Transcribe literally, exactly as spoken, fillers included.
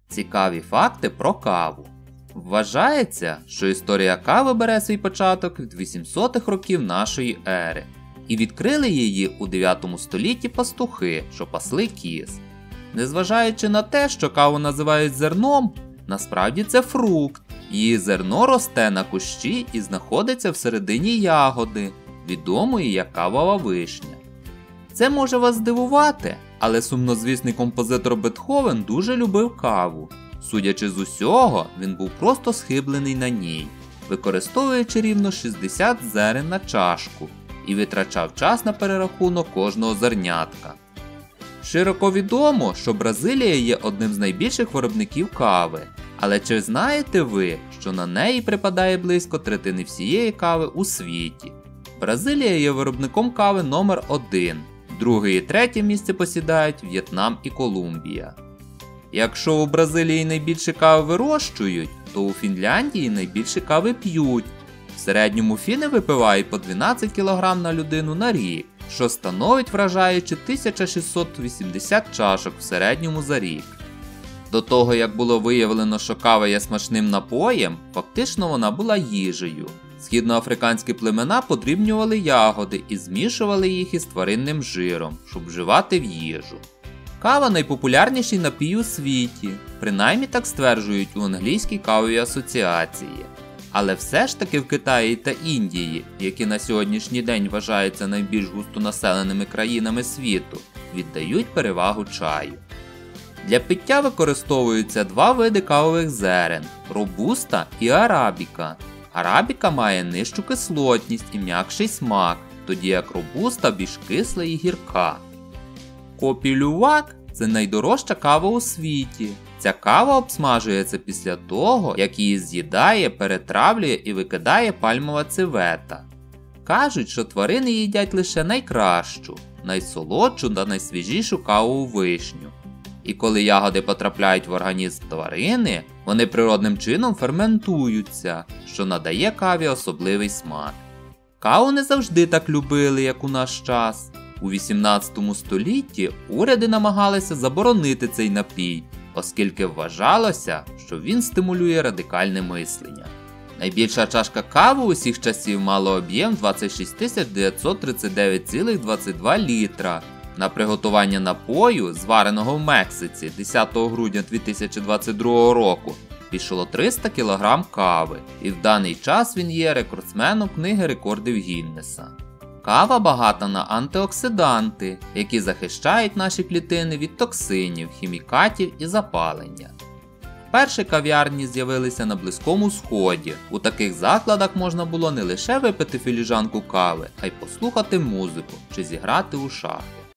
Цікаві факти про каву. Вважається, що історія кави бере свій початок від вісімсотих років нашої ери. І відкрили її у дев'ятому столітті пастухи, що пасли кіз. Незважаючи на те, що каву називають зерном, насправді це фрукт. Її зерно росте на кущі і знаходиться всередині ягоди, відомої як кавова вишня. Це може вас здивувати, але сумнозвісний композитор Бетховен дуже любив каву. Судячи з усього, він був просто схиблений на ній, використовуючи рівно шістдесят зерен на чашку і витрачав час на перерахунок кожного зернятка. Широко відомо, що Бразилія є одним з найбільших виробників кави, але чи знаєте ви, що на неї припадає близько третини всієї кави у світі? Бразилія є виробником кави номер один, друге і третє місце посідають В'єтнам і Колумбія. Якщо у Бразилії найбільше кави вирощують, то у Фінляндії найбільше кави п'ють. В середньому фіни випивають по дванадцять кілограм на людину на рік, що становить вражаючи тисяча шістсот вісімдесят чашок в середньому за рік. До того, як було виявлено, що кава є смачним напоєм, фактично вона була їжею. Східноафриканські племена подрібнювали ягоди і змішували їх із тваринним жиром, щоб вживати в їжу. Кава найпопулярніший напій у світі, принаймні так стверджують у англійській кавовій асоціації. Але все ж таки в Китаї та Індії, які на сьогоднішній день вважаються найбільш густонаселеними країнами світу, віддають перевагу чаю. Для пиття використовуються два види кавових зерен – робуста і арабіка. Арабіка має нижчу кислотність і м'якший смак, тоді як робуста більш кисла і гірка. Копі Лювак – це найдорожча кава у світі. Ця кава обсмажується після того, як її з'їдає, перетравлює і викидає пальмова цивета. Кажуть, що тварини їдять лише найкращу, найсолодшу та найсвіжішу кавову вишню. І коли ягоди потрапляють в організм тварини, вони природним чином ферментуються, що надає каві особливий смак. Каву не завжди так любили, як у наш час. У вісімнадцятому столітті уряди намагалися заборонити цей напій, оскільки вважалося, що він стимулює радикальне мислення. Найбільша чашка кави усіх часів мала об'єм двадцять шість тисяч дев'ятсот тридцять дев'ять цілих двадцять два літра. На приготування напою, звареного в Мексиці десятого грудня дві тисячі двадцять другого року, пішло триста кілограм кави, і в даний час він є рекордсменом книги рекордів Гіннеса. Кава багата на антиоксиданти, які захищають наші клітини від токсинів, хімікатів і запалення. Перші кав'ярні з'явилися на Близькому Сході. У таких закладах можна було не лише випити філіжанку кави, а й послухати музику чи зіграти у шахи.